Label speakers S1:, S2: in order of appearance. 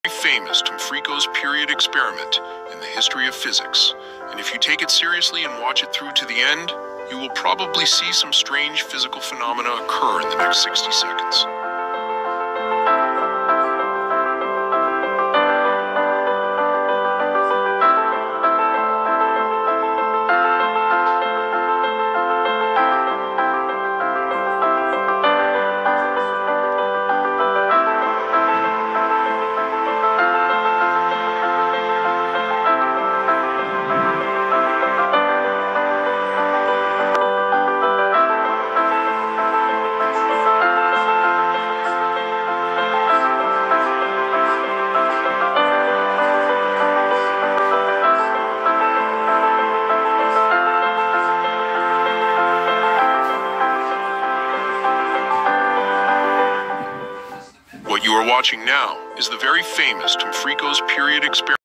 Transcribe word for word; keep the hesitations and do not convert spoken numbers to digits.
S1: famous Tumfrico's period experiment in the history of physics, and if you take it seriously and watch it through to the end, you will probably see some strange physical phenomena occur in the next sixty seconds. What you are watching now is the very famous Tumfrico's period experiment.